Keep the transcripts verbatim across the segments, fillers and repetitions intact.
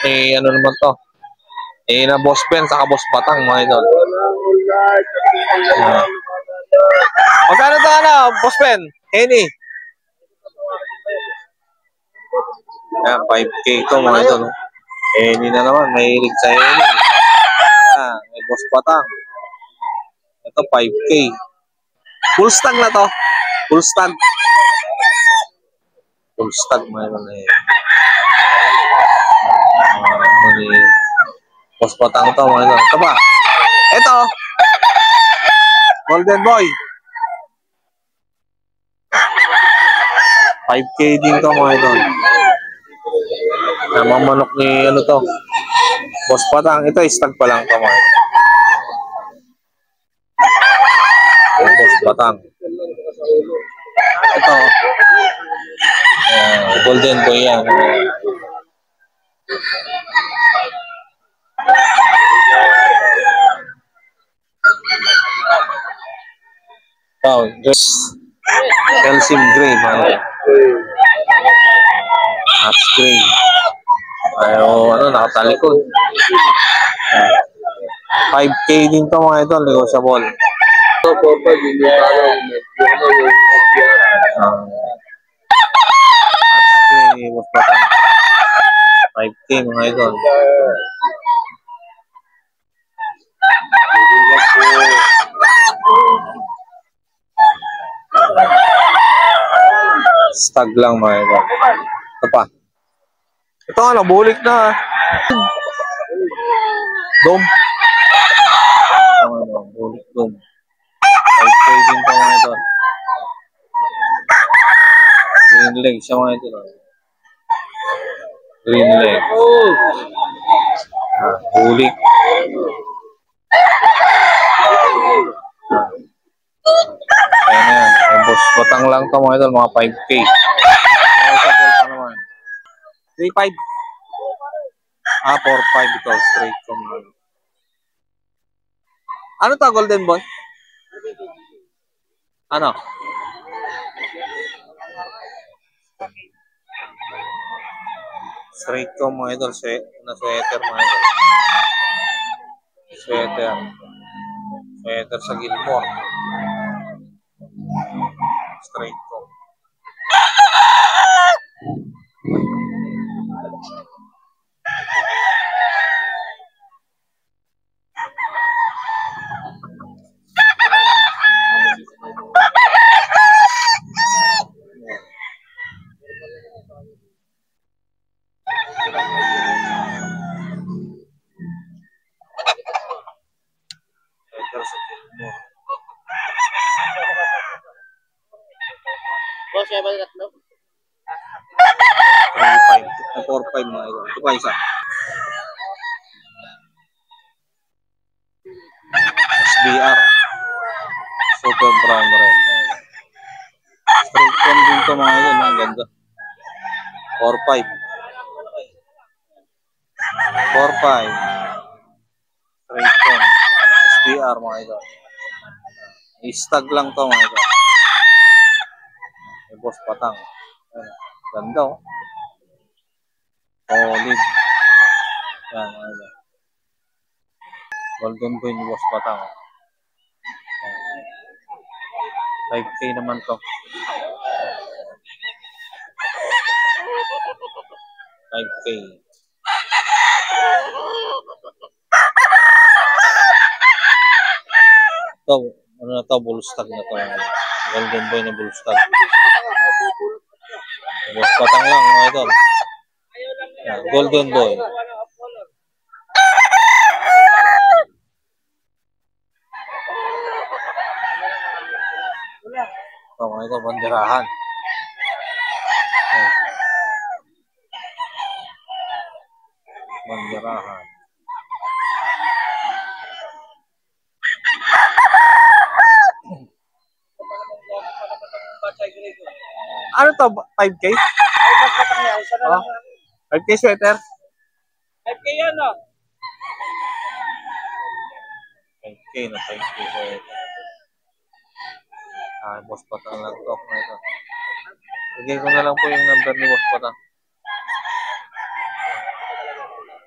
Eh, ano naman to? Eh, na Boss Ben, saka Boss Batang, mga idol. Uh, Magkano to, ano, Boss Ben? Henny? Yan, five K to, mga idol. Henny na naman, mahilig sa Henny. Ah, may Boss Batang. Ito, five K. Full stag na to. Full stag. Full stag, mga idol. Eh. Uh, Boss Batang to, mga idol. Ito ba? Ito. Golden Boy. five K din to, mga idol. Namang manok ni ano to. Boss Batang. Ito, stag pa lang to, mga idol. Boss Batang. Ito. Uh, Golden Boy yan. Wow, just Kelsim Gray, man. Max Gray. Ayo, ano, nakatalikod. five K din to, mga idol, negotiable. Uh, Max Gray, Boss Batang. five K, mga idol. Stag lang, mga idol. Ito pa. Ito ano, bulik na. Dom. Ano, bulik dom. five K din pa, mga idol. Green leg siya, mga idol. Green leg. Ah, bulik. Ayan na yan. Yung Boss Batang lang to, mga idol, mga five K. three five. Ah, four five ito. Straight from ano. Ano to, Golden Boy? Ano? Straight from, mga idol. Na sweater, mga idol. Sweater. Sweater sa Gilmore. Straight from. Boss, kaya ba tatlo? three five. four five, mga idol. Ito pa isa. S B R. Super brown red. Straight from din to, mga idol. Ang ganda. four five. four five. Straight from. S B R, mga idol. I-stag lang to, mga idol. May Boss Batang. Ayan. Ganda, oh. Solid. Yan, mga idol. Golden Boy ni Boss Batang. five K naman to. five K. Ito, ano na to, bullstag na to. Golden Boy na bullstag. Boss Batang lang, mga idol. Yan, Golden Boy. Ito, mga idol, banderahan. Yan. Banderahan. Ano to? five K? Oh, five K sweater? five K yan, no? five K na five K sweater. Ah, Boss Batang lang to. Bigay ko na lang po yung number ni Boss Batang.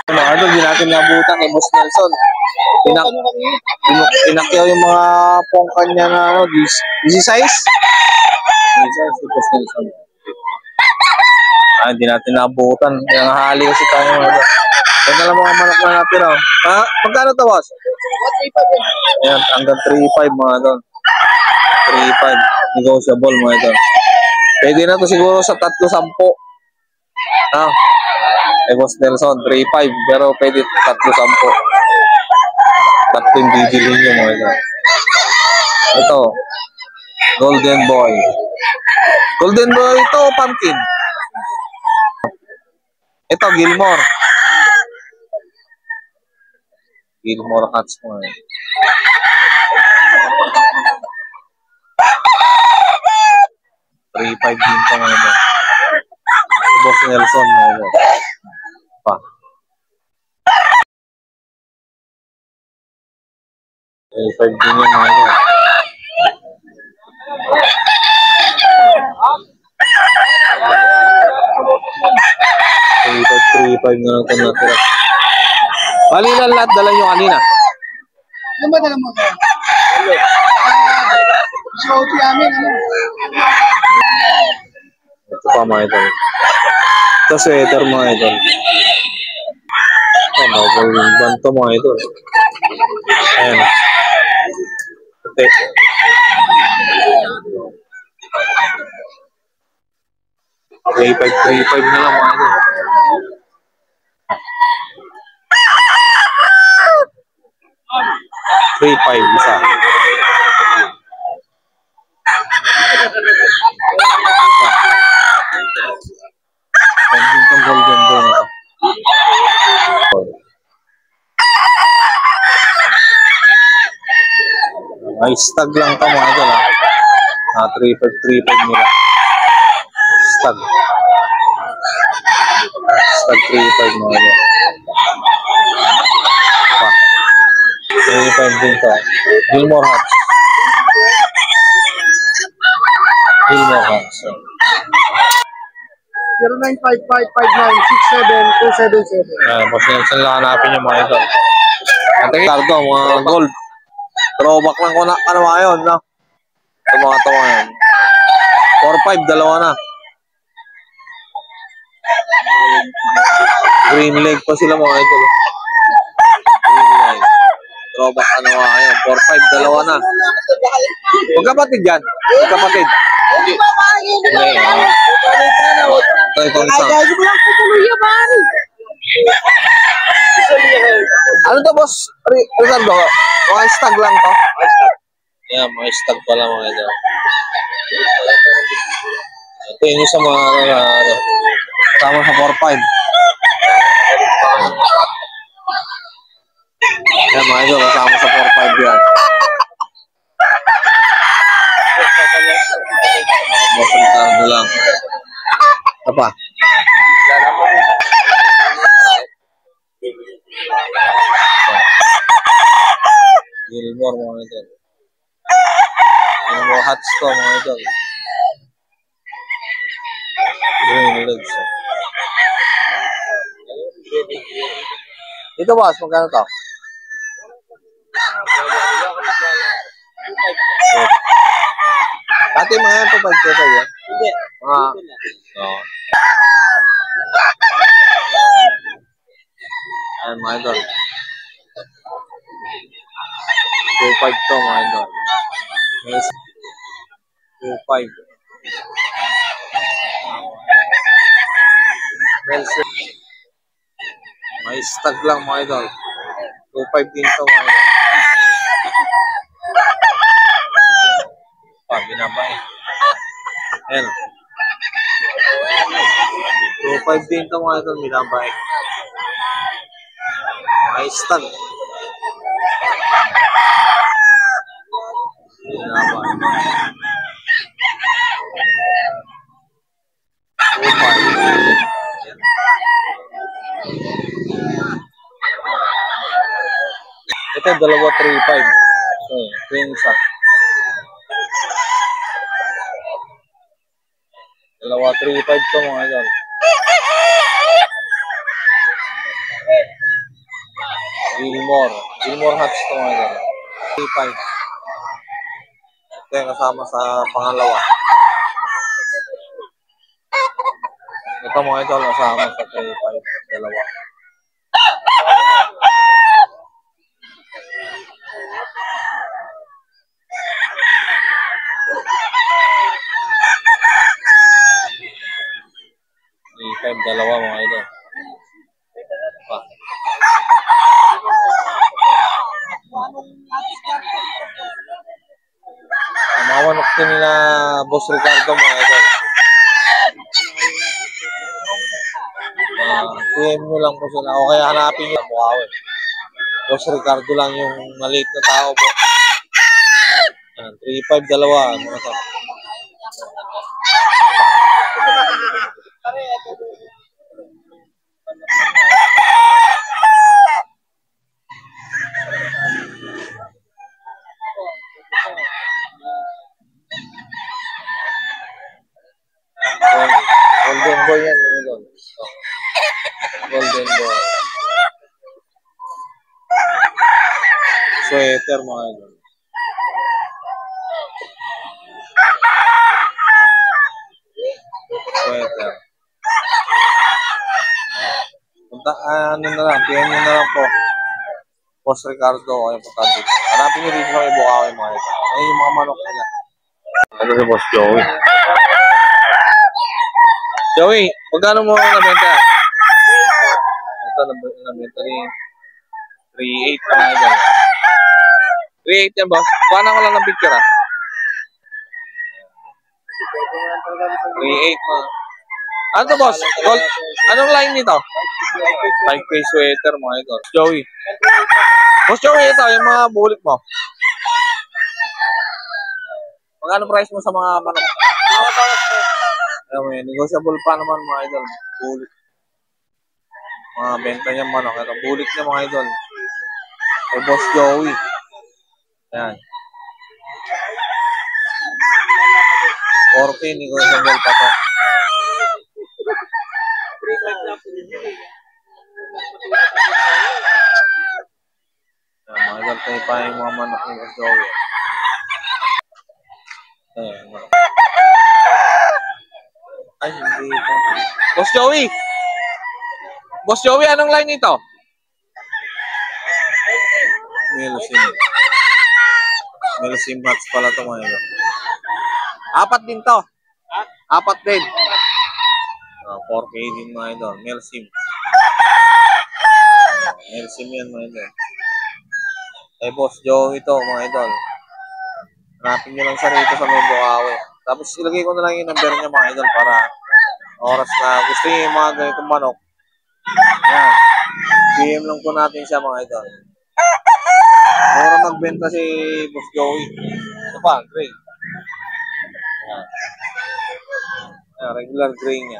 Mga idol, di natin nabutan kay Boss Nelson. Pinak pinuk pinakyaw yung mga pongkan niya na ano, easy size. Easy size si Boss Nelson. Ay, di natin nabutan. Kaya nahali kasi tayo mga idol. Yan na lang mga manok na natin. Oh. Ah, magkano to, boss? Ayan, hanggang three five mga idol. three five. Negotiable mga idol. Pwede na to siguro sa tatlo sampo. Ah, eh, Boss Nelson, three five. Pero pwede tatlo sampo. Tatlo yung bibili nyo mga idol. Ito. Golden Boy. Golden Boy ito, pumpkin. Ito, Gilmore. Gilmore Hats mo eh. three five din pa mga ito. Si Boss Nelson mga ito. Pa. three five din yan mga ito. three five, three five na lang ito natira. Bali lang lahat dala nyo kanina. Ano ba dala mo ito? Shouty amin, ano? Ito pa mga ito. Ito sweater mga ito. Ito, mabawin banto mga ito. Ayan. Ito. three five, three five na lang mga ito. three five isa. Golden itong golden doon ito. Ay, stag lang ito mga ito lang. Ah, three five, three five nila. Stag. Stag three five mga ito. Pa. three five din ito. Gilmore Hats. Gilmore Hats. zero nine five five five nine six seven two seven seven. Ayan, Boss Nelson lang hanapin yung mga ito. At ito, mga gold. Throwback lang ko na, ano mga yun, no? Ito mga ito mga yun. four five, dalawa na. Green leg pa sila mga ito. Green leg. Throwback, ano mga yun. four five, dalawa na. Magkapatid yan. Magkapatid. Hindi. Ito, ito, isa. Ano to, boss? Ricardo, mga stag lang to. Yeah, mga stag pala mga ito. Ito yung isa mga ano, kasama sa four five. Yan mga ito, kasama sa four five yan. Masang lang. Apa? Gilmore mga ito. Gilmore Hats to mga ito. Green legs. Ito boss, magkano to? Dati mga yan to five to five yan? Hindi. Ah. Oo. Ayan mga idol. two five to mga idol. Yes. two five. Nelson. May stag lang mga idol. two five din to mga idol. Pa, binabay. Ayan. two five din to mga idol. Binabay. May stag. Binabay. two five. Ito, dalawa three five. So, ito yung isa. Dalawa three five to mga idol. Gilmore. Gilmore hats ito mga idol. three five. Ito yung kasama sa pangalawa. Ito mga idol kasama sa three five. Dalawa. three five dalawa mga idol. Pa. Mawanok din nila Boss Ricardo mga idol. Uh, P M nyo lang po sila. O kaya hanapin nyo. Bukawi. Boss Ricardo lang yung maliit na tao po. three five dalawa. Ano ito? Golden boy yan. Golden boy. Sweater mga idol. Sweater. Punta, ah, ano na lang, P M nyo na lang po. Boss Ricardo, ay punta dito. Hanapin nyo dito sa Bukawi mga idol. Ay, yung mga manok nila. Ano si Boss Joey? Joey, magkano mo nabenta? Ito, nabenta ni three eight mga idol. three eight yan, boss. Paano ko lang ng picture, ah? three eight mga. Ano to, boss? Gold. Anong line nito? five K sweater mga idol. Joey. Boss Joey, ito, yung mga bulik mo. Magkano price mo sa mga manok? Ayan, may negotiable pa naman mga idol. Bulik. Mga benta niya manok. Ito, bulik niya mga idol. Kay Boss Joey. Ayan. four K negotiable pa to. Ayan, mga idol, tayo pa yung mga manok ni Boss Joey. Ayan, manok. Ay, hindi ito. Boss Joey! Boss Joey, anong line ito? Melusim. Melusim hats pala ito mga idol. Apat din to. Apat din. Uh, four K din mga idol. Melusim. Melusim yan mga idol. Ay, Boss Joey ito mga idol. Hanapin nyo lang siya rito sa may Bukawi. Tapos ilagay ko na lang yung number niya mga idol para oras na gusto niyo yung mga ganitong manok. Ayan. P M lang po natin siya mga idol. Mura magbenta si Boss Joey. Ito pa, gray. Ayan. Ayan, regular gray niya.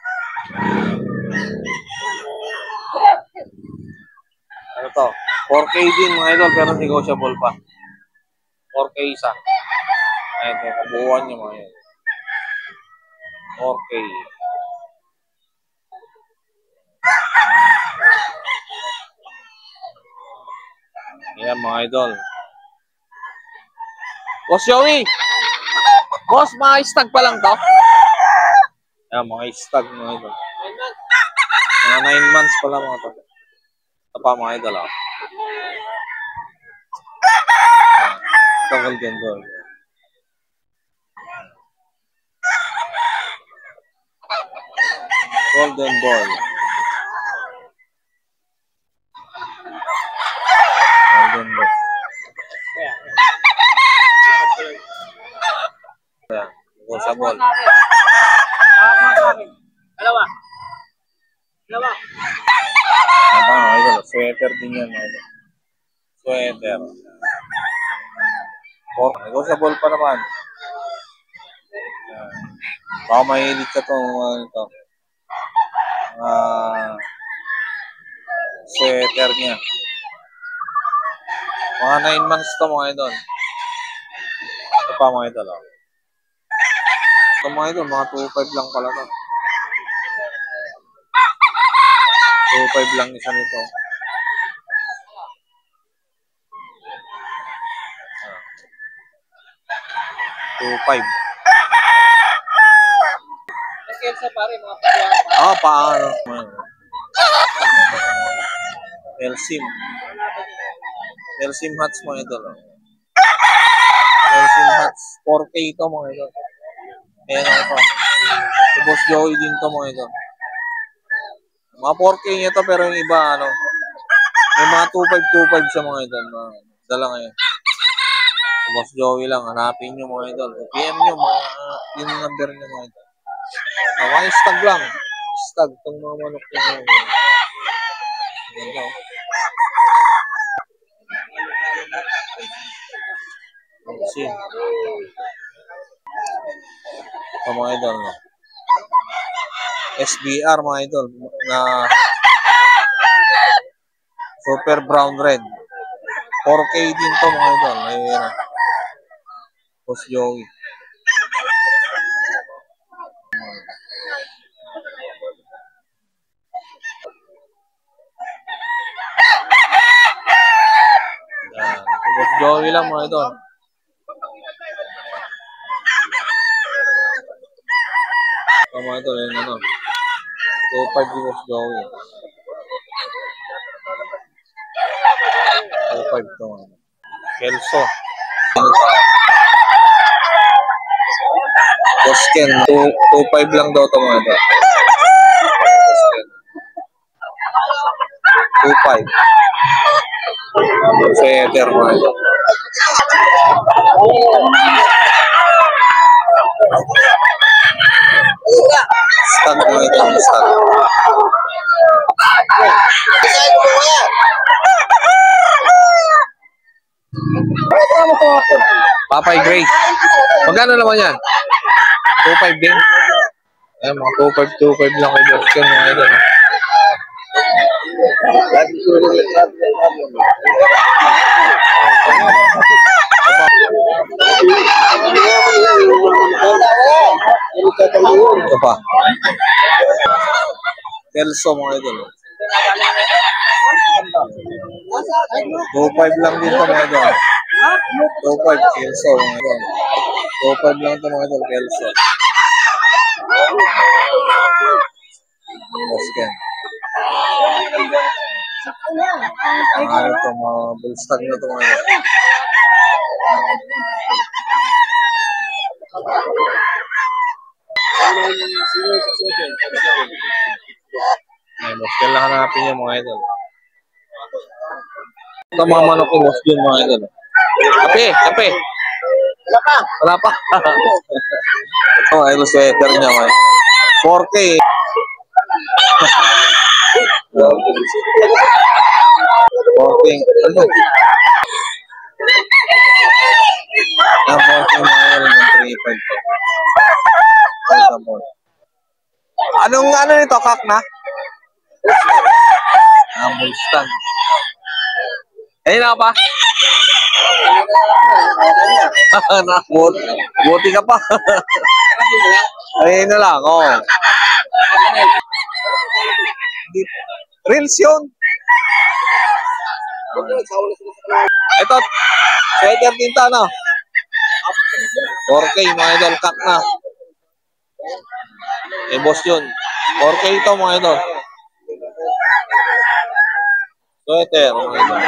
Ano to? four K din mga idol pero negotiable pa. four K isa. Ayan, ito, kabuuan niya mga idol. four K. Ayan mga idol. Boss Joey! Boss, mga stag pa lang to? Ayan, mga stag mga idol. Mga nine months pa lang mga to. Ito pa mga idol, oh. Ito golden gold. Golden ball. Golden ball. Ayan, sa ball. Dalawa. Dalawa. Ano mga idol, sweater din yan mga idol. Sweater. Oh, negotiable pa naman. Ayan. Baka mahilig ka itong ano ito. Uh, sweater niya. Mga nine months ito mga idol. Ito pa mga idol. Oh. Ito mga idol, mga two five lang pala ito. two five lang isa nito. two five. Kelso pare, mga pagyaman. Oh, paano? Elsim. Elsim hats mga idol. Elsim hats. four K ito mga idol. Ayan ako ito. Si Boss Joey din ito mga idol. Mga four K ito pero yung iba ano. May mga two five two five sa mga idol. Dala ngayon. Si Boss Joey lang. Hanapin nyo mga idol. P M nyo mga uh, yung number nyo mga idol. Uh, mga stag lang. Stag. Itong mga manok nyo. Ayan o. See. Ito mga idol. No? S B R mga idol. Na super brown red. four K din to mga idol. Ayan. Boss Joey. Ayan. Boss Joey lang mga idol. Ito mga idol. Ayan ano. two five di Boss Joey. two five to mga idol. Kelso. Bosken. two five lang daw ito mga idol. two five. Feather mga idol. Stag mga idol. Stag. Papay Grace. Magkano naman yan? two five din. Ayan, mga two five two five lang kay Bosken mga idol. Ito pa. Kelso mga idol. two five lang din ito mga idol. two five Kelso mga idol. two five lang ito mga idol. Kelso. Bosken. Ano ito, mga bullstag na ito mga idol. Ay, Bosken lang hanapin niya mga idol. Ito mga manok ko, Bosken mga idol. Kape, kape. Wala pa. Wala pa. Ito mga idol, sweater niya mga idol. four K. four K. Ano? Ang four K mga idol ng three five to. Anong ano nito, kak na? Ah, bullstag. Ayun na pa. Anak, buti ka pa. Ayun na lang, oh. Reels yun. Ito, sweater tinta, no? four K, mga idol, kak na. Eh, boss yun. four K ito, mga idol. Sweater, mga idol.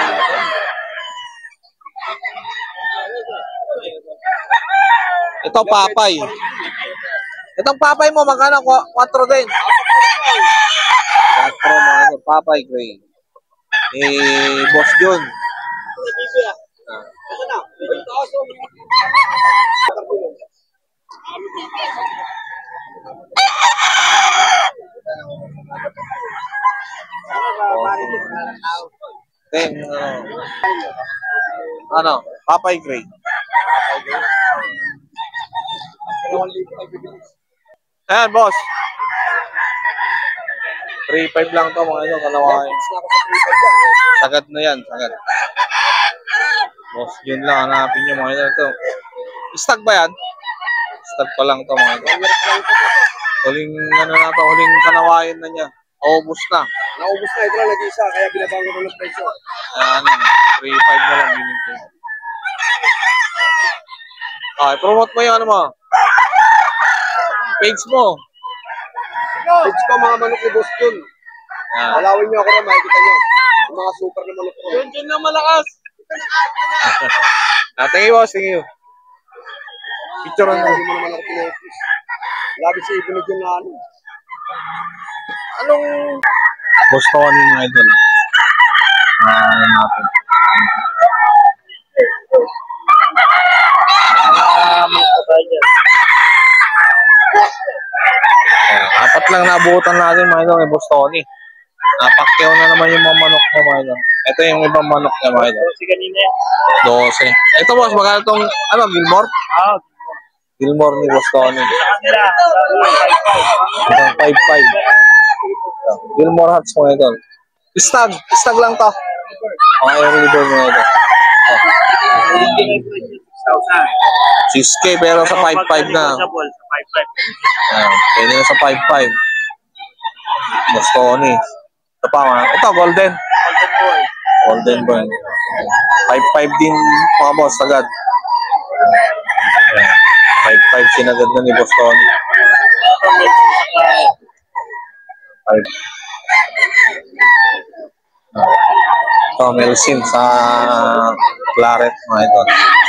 Ito, papay. Itong papay mo, magkano? four din. four, mga idol. Papay, gray. Eh, boss yun. Then, uh, ano, Papay Gray. Ayan, boss. three five lang to mga ito, kalawain. Sagad na yan, sagad. Boss, yun lang, hanapin nyo mga ito. Stag ba yan? Stag pa lang to mga ito. Huling, ano na to, huling kanawain na niya. August na. Naubos na ito lang nag-isa, kaya binabago ko ng presyo. Ayan, three five na lang binigay. Ah, promote mo yung ano mo. Page mo. Page ko, mga manok ni Boss Jun. Yan. Alawin niyo ako na, makikita niyo. Yung mga super na manok ko. Yun, yun lang malakas. Ah, thank you, boss. Thank you. Picture Hindi ano. mo naman ako pinotis. Labi si Ibonid yung na ano. Anong... Boss ko ano yung idol? Ah, ano natin. Ayan, apat lang nabutan natin mga idol kay Boss Tony. Napakyaw na naman yung mga manok niya mga idol. Ito yung ibang manok niya mga idol. Si kanina yan. twelve. Ito boss, magkano itong, ano, Gilmore? Ah, Gilmore ni Boss Tony. sa kanila. Isang five five. Gilmore Hats mga idol. Stag, stag lang to. Mga early bird mga idol. six K pero sa five five na. Sa five five. Ayan, pwede na sa five five. Boss Tony. Ito pa mga, ito golden. Golden boy. Golden boy. five five din mga boss agad. five five sinagad na ni Boss Tony. five. Ito, Melsin sa Claret mga ito.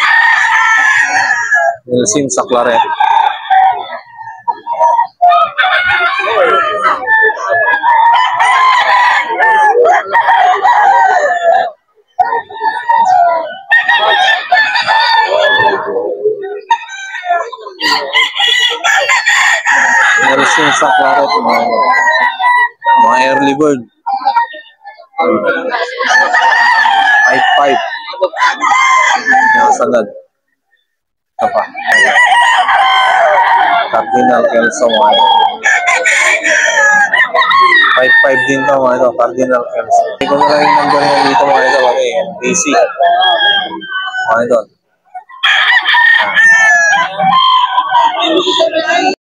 Melsin sa Claret. Melsin sa Claret mga ito. Mga early bird. five five. Nasagad. Ito pa. Cardinal Kelso mga ito. five five din to mga ito. Cardinal Kelso. Hindi ko na lang yung number mo dito mga ito. Okay. D C. Mga ito.